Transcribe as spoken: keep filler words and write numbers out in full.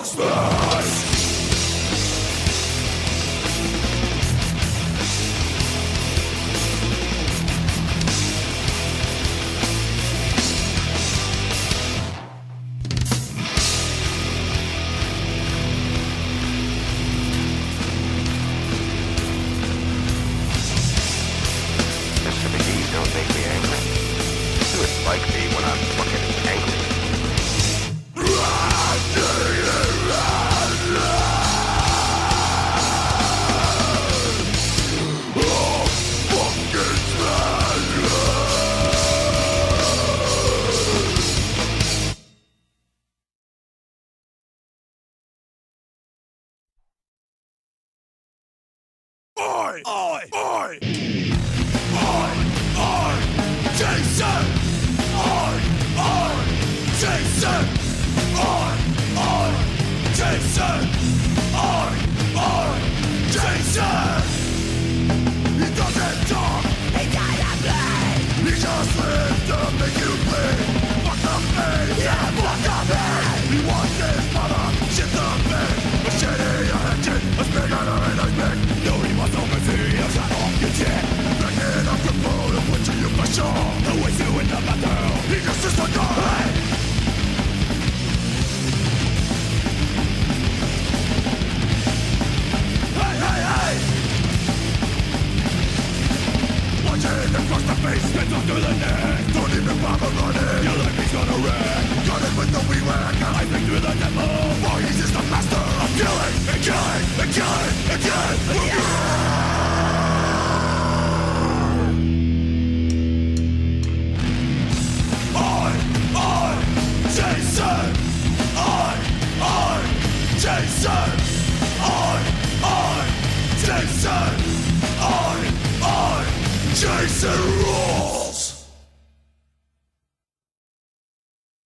Spokesman. I, I, I, I, I, Jason! I, I, Jason! I, I, Jason! I, I, Jason! He doesn't talk! He doesn't play! He just lives to make you bleed! Fuck the pain! Yeah, fuck the pain! He wants his mother! Shit the pain! A shitty engine! A spin out of his neck! Bringing up the boat of which you for sure. Who is you in the battle? He just is a guy. Hey, hey, hey! Watching across the face, hands up to the neck. Don't even bother running. Your life is gonna wreck. Got it with the wee whack. I think through the devil. For he's just the master of killing and killing and killing and killing. Yeah! Jason! I, I, Jason! I, I, Jason! I, I, Jason rules!